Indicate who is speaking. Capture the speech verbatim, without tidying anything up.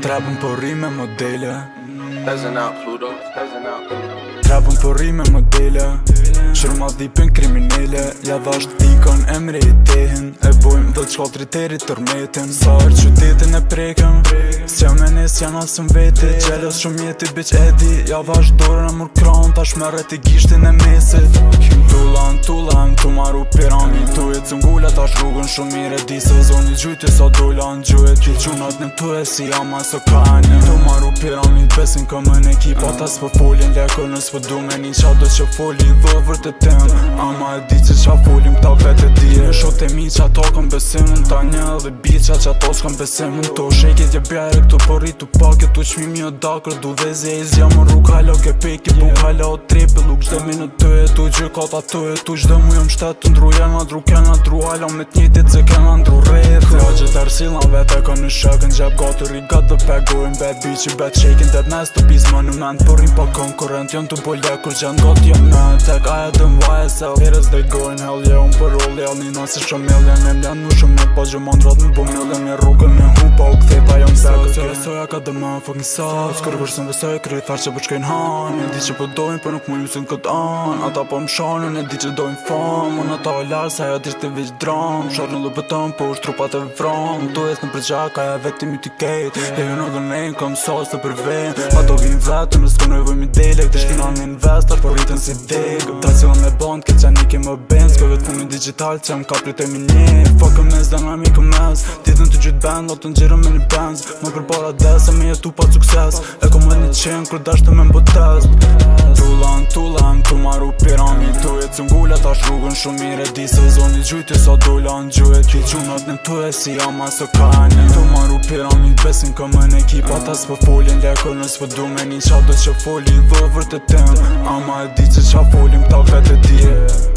Speaker 1: Trapën po rime modele
Speaker 2: Peasant out Pluto, peasant out Pluto.
Speaker 1: Trapën po rime modele Shurma dhipin kriminele Ja dhasht pikon emre i tehin E bojmë dhe qkalltri teri tërmetin Sa er qytetin e prekem S'ja me nes janë asën veti Gjelos shumë jeti bitch edi Ja dhasht dorën e mur kran Tash meret i gishtin e mesit Tullan, tullan, tu maru pirami Tu e cungulla tash rrugën shumë mire Di se zoni gjujti sa dollan Gjuhet ki qunat në tu e si ama së kane Tu maru pirami besin këmën ekipa Ta s'po folin lekër në s'po du me një qa do që foli Dhovër të tem Ama e di që qa folim ta vete dje Shot e mi qa to këm besimin Ta një dhe biqa qa to s'këm besimin To sheket je bjere këtu porritu pake Tu qmimi o dakër du veze e zja më rrug halo ke peki Pun halo o trepi luk qde minut të e tu gjykata të e tu qde mu jom shtet të ndru jena dru kena dru halo me t'njetit se kena ndru rreth Klogjet arsila vete ka në shëkën gjep gatur i gat dhe pegojnë bad bitch i bad shaking dead nice të bis monument Porrim pa konkurent jon të bolja kur gjen got jem në tek I had them Y S L Haters they going hell yeah unë për roll jell një nasi shumë million E mlen mu shumë me pa gjëmandrat në bu million Një rrugën me hupa u ktheta jom back Se vesoja ka dhe ma fucking sauce Kërë vërshën vesoj kërë i tharë që po shkojnë han E di që po dojnë për nuk mu lusin këtë an Ata po më shanën e di që dojnë fam Unë ata o larë sa ja dirti veç dram Sharë në lupetën po është trupat e vram Tu jes në përgjaka ja vetim i t'i kejt E ju në dhe nejnë kom sos të për ven Ato vinë vetë në s'ku nevoj mi dele Këtë shkina në investar po rritën si deg Ta cilën me band këtë që një ke më benz Këve të fumin digital që më kaprit e minje Fuck a mes dhe nga mi këmes Titën të gjytë band do të ngjirëm me një benz Më për para desa me jetu pa sukses E kom me një qenë kër dashtë me mbo test Tullan, tullan, tu maru pirami Tu e cungulla tash rrugën shumë mire Di se zoni gjujti sa dollan Gjuhet ki qunat në tu e si ama së kane Tu maru pirami besin këmën ekipa Ta s'po folin lekër në s'po du me një qa do që foli Dhovër të tem Ama e di që qa folim ta vete dje